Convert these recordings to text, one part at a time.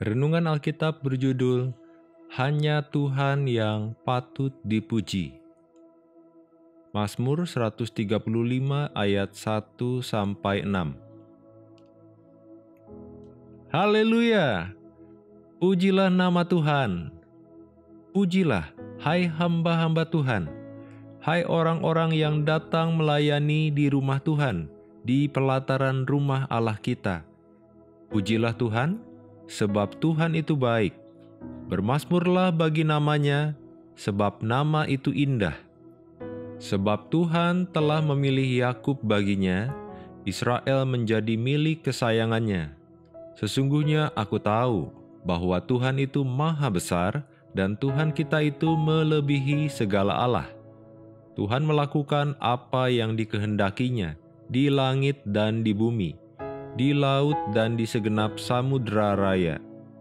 Renungan Alkitab berjudul Hanya Tuhan yang Patut Dipuji. Mazmur 135 ayat 1-6. Haleluya! Pujilah nama Tuhan. Pujilah, hai hamba-hamba Tuhan. Hai orang-orang yang datang melayani di rumah Tuhan, di pelataran rumah Allah kita. Pujilah Tuhan, sebab Tuhan itu baik. Bermazmurlah bagi namanya, sebab nama itu indah. Sebab Tuhan telah memilih Yakub baginya, Israel menjadi milik kesayangannya. Sesungguhnya aku tahu bahwa Tuhan itu maha besar, dan Tuhan kita itu melebihi segala Allah. Tuhan melakukan apa yang dikehendakinya di langit dan di bumi, di laut dan di segenap samudera raya.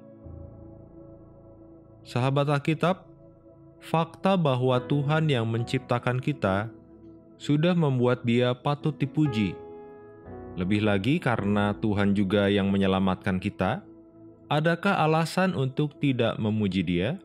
Sahabat Alkitab, fakta bahwa Tuhan yang menciptakan kita sudah membuat Dia patut dipuji. Lebih lagi karena Tuhan juga yang menyelamatkan kita, adakah alasan untuk tidak memuji Dia?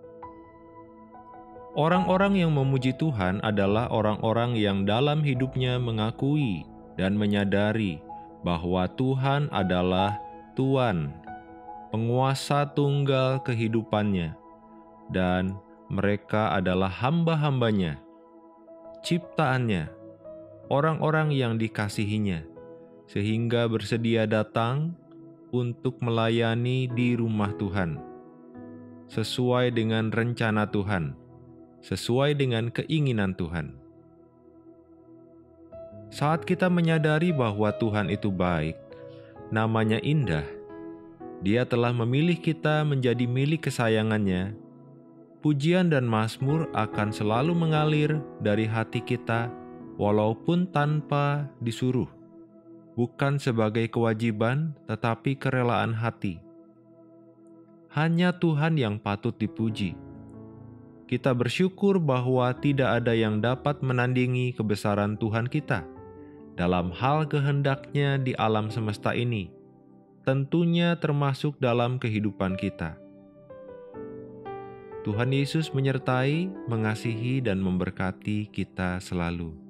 Orang-orang yang memuji Tuhan adalah orang-orang yang dalam hidupnya mengakui dan menyadari bahwa Tuhan adalah Tuan, penguasa tunggal kehidupannya, dan mereka adalah hamba-hambanya, ciptaannya, orang-orang yang dikasihinya, sehingga bersedia datang untuk melayani di rumah Tuhan, sesuai dengan rencana Tuhan, sesuai dengan keinginan Tuhan. Saat kita menyadari bahwa Tuhan itu baik, namanya indah, Dia telah memilih kita menjadi milik kesayangannya, pujian dan mazmur akan selalu mengalir dari hati kita walaupun tanpa disuruh, bukan sebagai kewajiban tetapi kerelaan hati. Hanya Tuhan yang patut dipuji. Kita bersyukur bahwa tidak ada yang dapat menandingi kebesaran Tuhan kita dalam hal kehendak-Nya di alam semesta ini, tentunya termasuk dalam kehidupan kita. Tuhan Yesus menyertai, mengasihi, dan memberkati kita selalu.